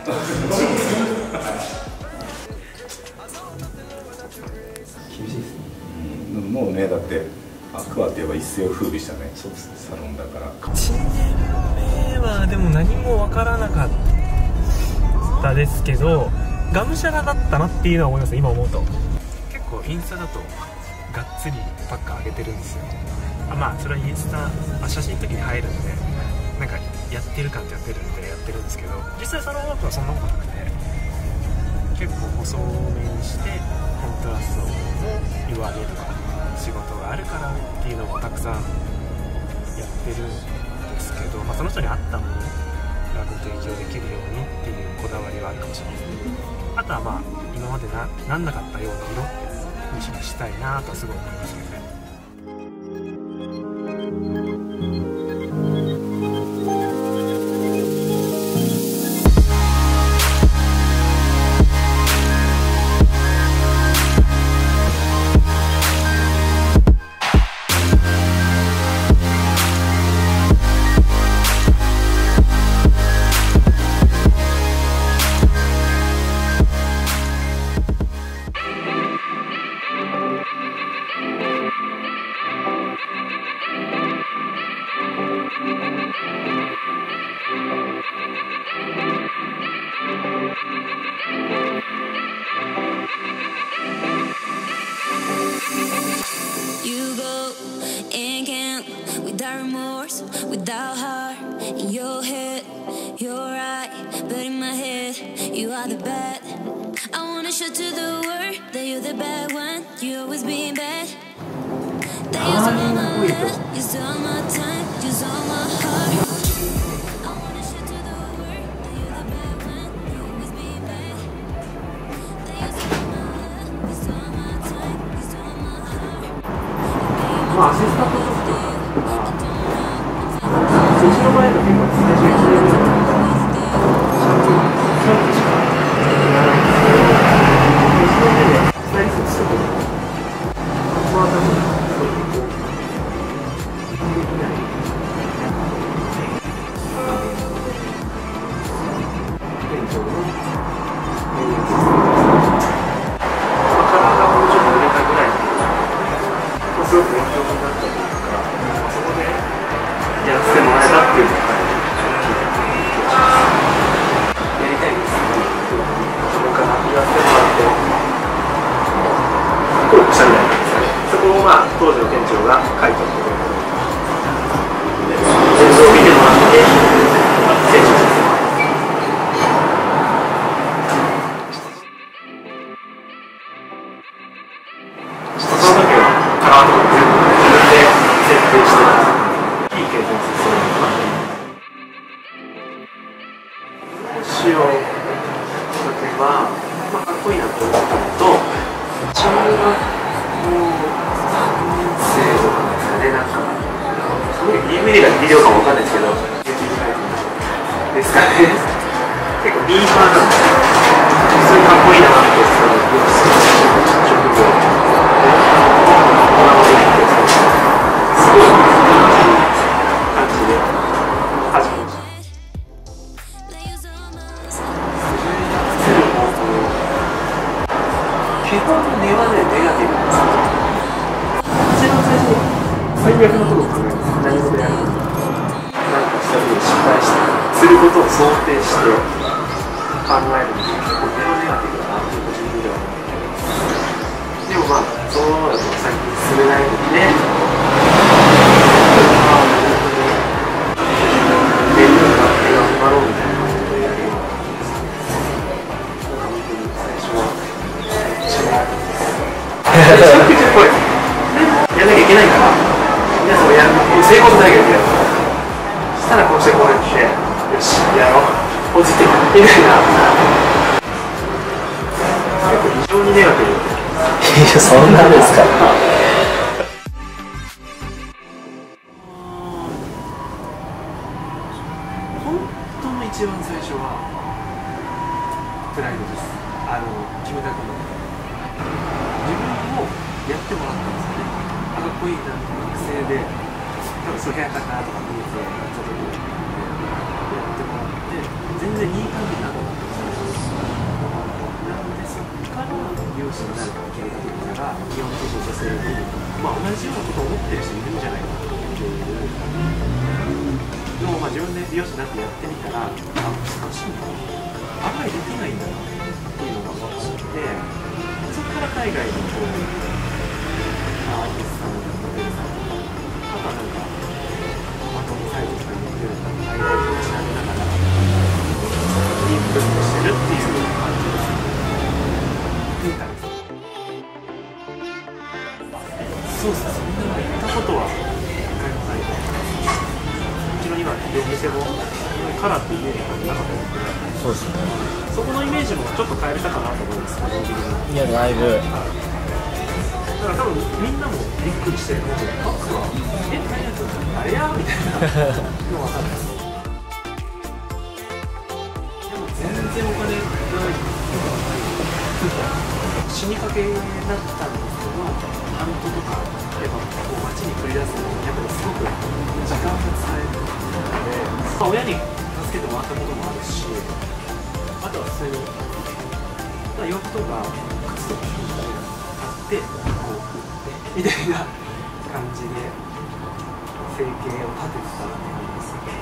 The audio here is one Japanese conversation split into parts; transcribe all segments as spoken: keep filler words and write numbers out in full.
厳しいですね。 うん、もうね、だってアクアって言えば一世を風靡したね、そうですね、サロンだから。 いちねんめはでも何も分からなかったですけど、がむしゃらだったなっていうのは思います。今思うと結構インスタだとがっつりパッカー上げてるんですよ。あ、まあそれはインスタ、あ、写真の時に入るんで、なんかやってる感ってやってるんでやってるんですけど、実際サロンワークはそんなことなくて、結構細めにしてコントラストも弱めとか、仕事があるからっていうのもたくさんやってるんですけど、まあ、その人に合ったものがご提供できるようにっていうこだわりはあるかもしれないですね。あとはまあ今まで な, なんなかったような色にしたいなとはすごい思いますけどね。 Without remorse, without heart, in your head, you're right, but in my head, you are the bad. I wanna show to the world that you're the bad one, you always being bad. That you stole my love, you stole my time, you stole my heart. I wanna show to the world that you're the bad one, you always being bad. That you stole my love, you stole my time, you stole my heart. まあアシスタントソフトがそっちの場合だと結構最初いちねんめのシャンプーシャンプーしかやらないんですけど、いちねんめでスタイリストすることここは多分すごいこうできない店長のメニューシステムカラーがもうちょっと売れたぐらいのすごく勉強になったというか、そこでやらせてもらえたっていうのがやりたいです。そこからやらせてもらってすごいおしゃれなんですかね。そこをまあ当時の店長が書いたところで映像を見てもらって成長させてもらいます。その時はカラーとか全部自分で設定してます。いい経験です。そういうのが星を時は、まあ、かっこいいなと思ったのと、中学校さんねん生とかですかね、なんかすごい ディーブイディー かビデオかもわかんないですけどですかね、結構ミーハーなんで普通にかっこいいなってすごい職業すごい感じで始めました。基本の根はね、ネガティブなんですよ。一番最初最悪のことを考えます。何事やるのなんかした時に失敗してすることを想定して考えるのが結構根はネガティブだなって個人的には思っています。でもまあそうだと先に進めないのでね、まあ本当に便利になって頑張ろうみたいなことをやるような感じですね。なんか本当に最初はこれやんなきゃいけないから、皆さんもやる成功しなきゃいけない。したらこうしてこうやって、よし、やろう、ポジティブみたいな。結構非常にネガティブ。 いや、そんなんですか。 本当の一番最初はプライドです。あの決めたくない。自分をやってもらったんですよね。かっこいいな、学生で多分そうヘアカッターとか見てやった時にやってもらって全然いい感じになかったんですよ。 しになるか決めた時から日本人の女性に、まあ、同じようなことを思ってる人いるんじゃないかっていうのを、まあ、自分で美容師になってやってみたら、あ、難しいんだな、案外できないんだなっていうのが分かって、そこから海外のこうアーティストさんとかモデルさんとか、あとはなんかまとめサイトとかに出る海外を調べながらインプットしてるっていう感じですね。文化です。そうですね。そんな行ったことは一回もない。うちの今っていうお店もカラーっていうイメージがなかったので、 そうですね。 そこのイメージもちょっと変えれたかなと思います。個人的に。 いや、だいぶ。 だから多分みんなもびっくりしてるので、あ、え、何やってんの？あれやみたいなの分かんないです。でも全然お金ないとかない。死にかけだったんですけど、ハントとかやっぱこう街に繰り出すのにやっぱりすごく時間が使えるので、まあ、親に助けてもらったこともあるし、あとは普通に洋服とか靴とか買ってこう売ってみたいな感じで生計を立ててたって感じですね。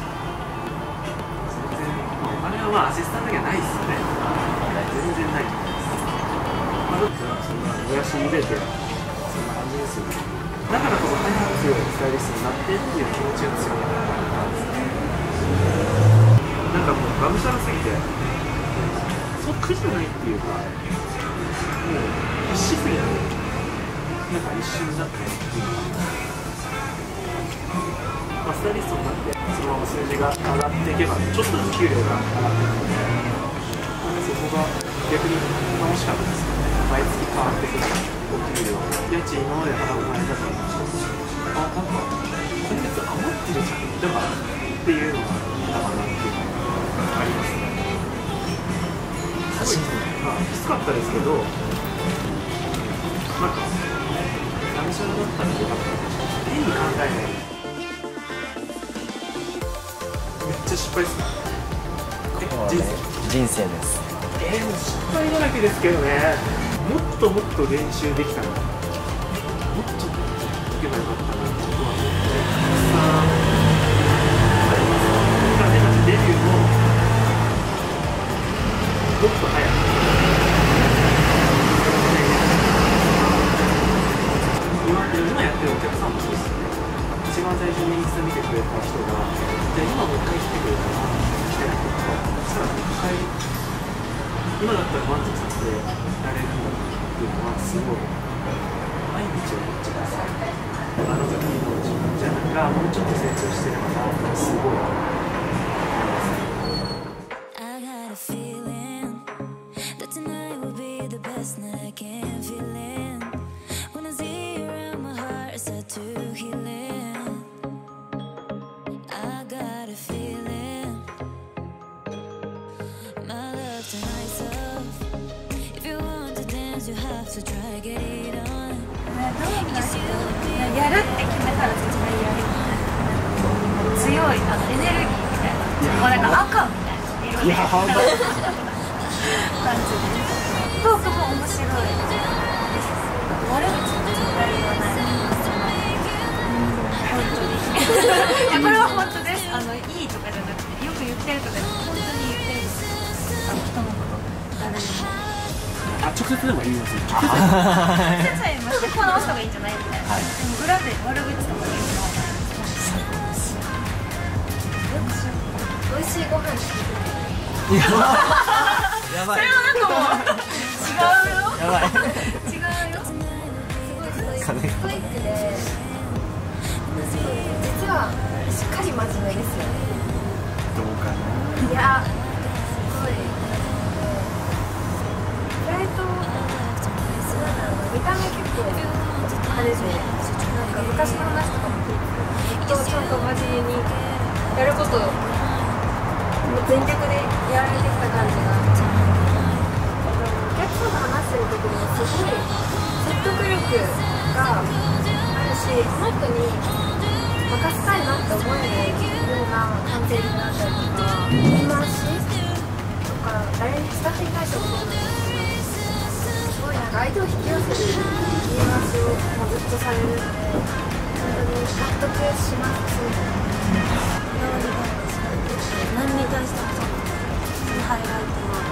全然、まあ、お金はまあアシスタントにはないですよね。全然ないと思います。まあ、だってそんなもやし入れてそんな感じですよね。だからこそ早くスタイリストになってっていう気持ちが強いなんですね。なんかもうがむしゃらすぎてそう苦じゃないっていうか、もう必死すぎてなんか一瞬になってっていうか、まあ、スタイリストになってそのまま数字が上がっていけばちょっとずつ給料が上がっていくので、なんかそこが逆に楽しかったですよね。毎月変わってくるお給料、家賃今まで払う前だとあ、なんか今月余ってるじゃんだからっていうのがいいかなっていうのがありますね。すごい、まあ、きつかったですけど、なんかがむしゃらだったらよかった。変に考えない。めっちゃ失敗ですね。人生人生です。 えー、もう失敗だらけですけどね。もっともっと練習できたらもっともっといけばよかったなってことはもっとたくさんあります。だからね、デビューももっと早く今, 今やってるお客さんもそうですよね。一番最初にインスタ見てくれた人がじゃあ今もう一回来てくれたら来てないとか、さらにいっかい今だったら満足させてられるんだっていうのはすごい毎日思っちゃう。あの時の自分じゃなんかもうちょっと成長してればなってすごい思います。 やるって決めたら絶対やる。強いあのエネルギーみたいな、もうなんか赤みたいな色で感じで、トークも面白いです。悪口も絶対言わない。本当に。いやこれは本当です。あのいいとかじゃなくてよく言ってるとか本当に言ってるんです。あの人のこと誰にも。 あ、直接でも言いますよ。直接は言います。この人がいいんじゃないみたいな。はい、でも裏で悪口とか言うのは最高です。美味しいご飯作ってやばい。それはなんかもう違うよ。やばい。違うよ。すごいストイックで、実はしっかり真面目ですよね。 どうかな。 いや、すごい。意外と見た目結構あれで、なんか昔の話とかも聞いて、ちゃんと真面目にやることを全力でやられてきた感じが、お客さんと話してる時にすごい説得力があるし、この人に任せたいなって思えるような関係になったりとか、言い回しとか誰に伝えていたいってことなんですけど、すごいななんか相手を引き寄せる言い回しをもうずっとされるので、本当に納得します。今まで何に対してもそうハイライトは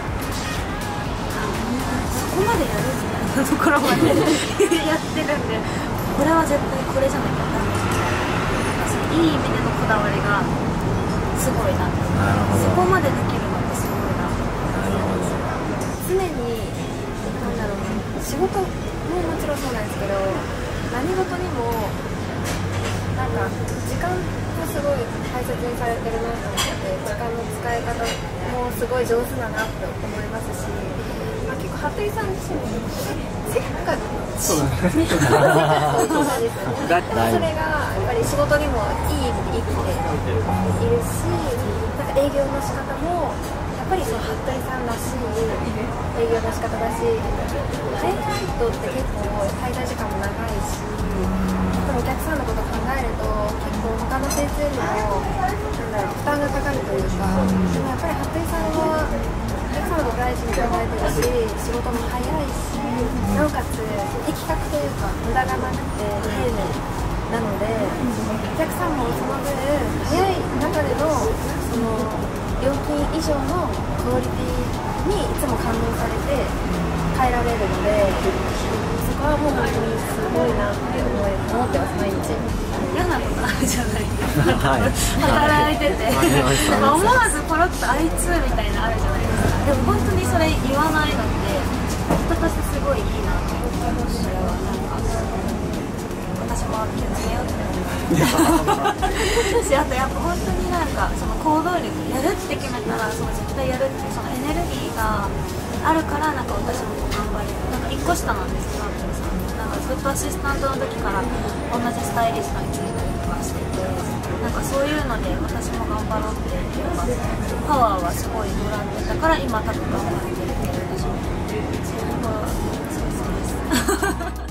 そこまでやるみたいなところまでやってるんで、これは絶対これじゃなきゃダメじゃない。いい意味でのこだわりがすごいな。そこまでできるのってすごいな。常に何だろうな、仕事ももちろんそうなんですけど、何事にもなんか時間もすごい大切にされてるなと思って、時間の使い方もすごい上手だなって思いますし、まあ、結構服部さん自身もせっかちそうなんですよね。でもそれがやっぱり仕事にもいい意味で生きているし、なんか営業の仕方もやっぱりその服部さんらしい営業の仕方だし、ハイライトって結構滞在時間も長いし、お客さんのことを考えると結構他の先生にもなんだろう負担がかかるというか、でもやっぱり服部さんはお客さんのこと大事に考えてるし、仕事も早いし、なおかつ的確というか無駄がなくて丁寧なので、お客さんもその分早い中でのその料金以上のクオリティにいつも感動されて変えられるので、そこはもう本当にすごいなって思い思ってます。毎日嫌なことあるじゃないですか、はい、働いてて思わずポロッとあいつみたいなあるじゃないですか。でも本当にそれ言わないのって人としてすごいいいなと思って、それはなんか私も気をつけようって思いますし、あとやっぱ本当になんかその行動力やるって決めたらその絶対やるってそのエネルギーがあるから、なんか私も頑張れる。なんかいっこ下なんですけど、服部さんなんかずっとアシスタントの時から同じスタイリストについたりとかしてて、なんかそういうので私も頑張ろうっていうかパワーはすごいもらってたから今多分頑張ってるっていうでしょう。そこはそう好きです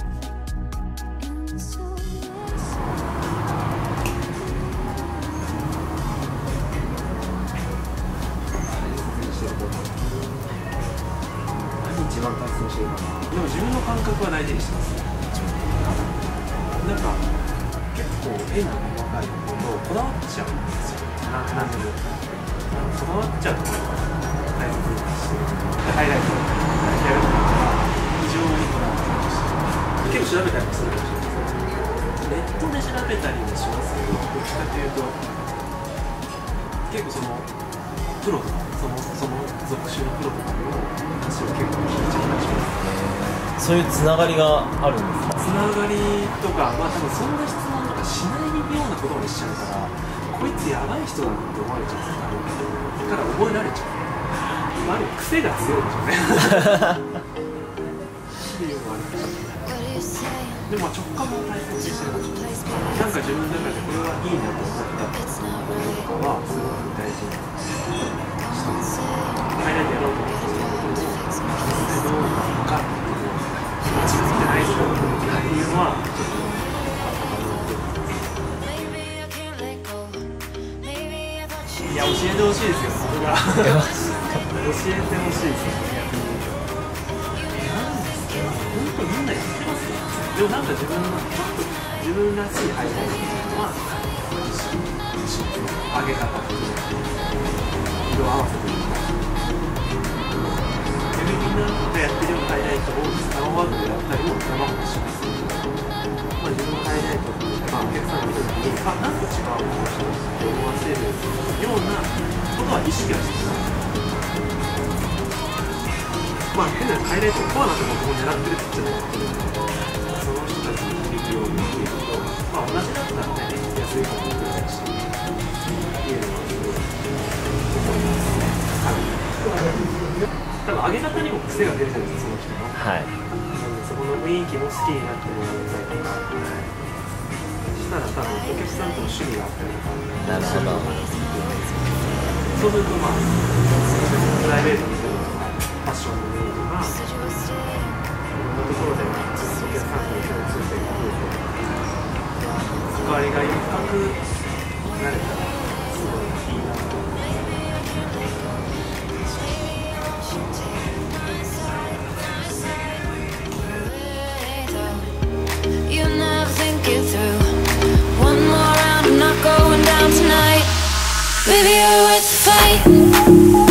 一番達成してるかな。でも自分の感覚は大事にしてます。なんか結構変な細かいことをこだわっちゃうんですよ。ななんでもこだわっちゃうところが大切にしてハイライトやるとかは非常にこだわってますし、結構調べたりもするかもしれないです。ネットで調べたりもしますけど、どっちかというと結構そのプロとかそのその属種のプロとかの話を結構聞いちゃったりします。 そういうつながりがあるんですか？ つながりとか、まあ多分そんな質問とかしないようなことにしちゃうから、こいつやばい人だなって思われちゃうから覚えられちゃう。まあ、ある意味癖が強いでしょうねっていうのはあるかもしれない。でも直感も大切にしてるかもしれない。なんか自分の中でこれはいいなと思ったこととかはすごく大事にしてます。ハイライトやろうと思ってたことも実際どうなのか間違ってないぞっていうのはいや教えてほしいですよ。僕が教えてほしいですよ。なんですか、本当みんなやってますよ。でもなんか自分のちょっと自分らしいハイライトっていうのは上げ方というか色合わせというか、みんながやってるようなハイライトをサロンワークでやったりも生もします。まあ、自分のハイライトって、まあ、お客さんが見たときにあ、なんか違うこの人って思わせるようなことは意識はしてない。まあ変なハイライトをコアなところを狙ってるって言っちゃないけど、その人たちに響くようにっていうのと、まあ同じだったらね、安い方も来るしっていうのはすごい思いますね。多分上げ方にも癖が出るじゃないですか、その人の。はい。なのでそこの雰囲気も好きになってもらいたいとか。したら多分お客さんとの趣味があったりとか。 なるほど。 そうするとまあプライベートの部分とかファッションの部分とかいろんなところでお客さんと共通点が増えて関わりが深くなれたらすごいいいなと思います。 Baby, you're worth the fight.